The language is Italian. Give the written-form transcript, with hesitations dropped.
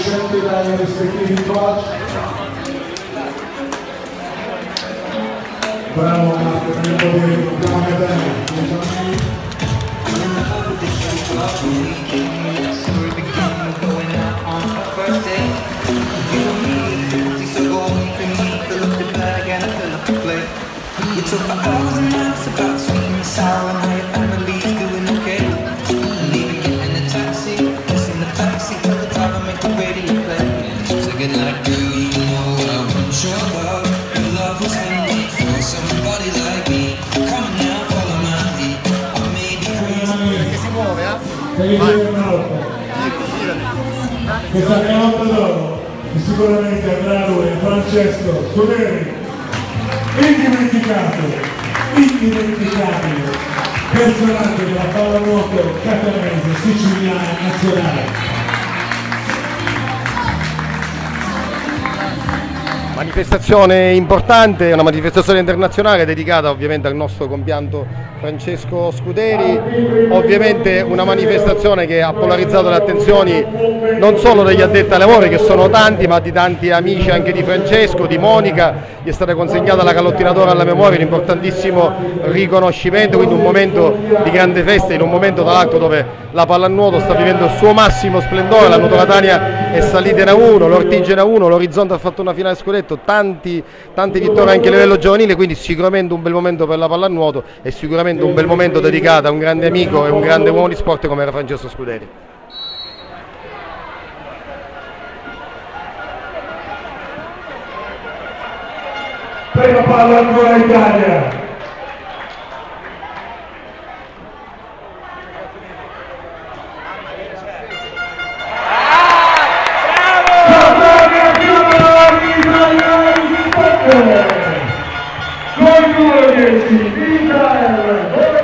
scelte dai rispettivi coach. Bravo Marco, per il potere, andiamo bene. You took my hours and hours about sweet and sour and how your family's doing okay. And even getting a taxi, just in the backseat of the driver, make the radio play. Singing like, girl, you know I want your love. Your love was handmade for somebody like me. Come on now, follow my lead. I made you crazy. Che si muove, Questa canotta d'oro che sicuramente andrà a lui, Francesco Scuderi. Indimenticabile personaggio della pallanuoto catanese, siciliana e nazionale. Manifestazione importante, una manifestazione internazionale dedicata ovviamente al nostro compianto Francesco Scuderi, ovviamente una manifestazione che ha polarizzato le attenzioni non solo degli addetti ai lavori, che sono tanti, ma di tanti amici anche di Francesco, di Monica. Gli è stata consegnata la calottinatore alla memoria, un importantissimo riconoscimento, quindi un momento di grande festa, in un momento tra l'altro dove la pallanuoto sta vivendo il suo massimo splendore. La Nuoto Catania è salita in A1, l'Ortigia in A1, l'Orizzonte ha fatto una finale scudetto, tante vittorie anche a livello giovanile, quindi sicuramente un bel momento per la pallanuoto e sicuramente un bel momento dedicato a un grande amico e un grande uomo di sport come era Francesco Scuderi. Prima palla ancora Italia. Con 10, Michael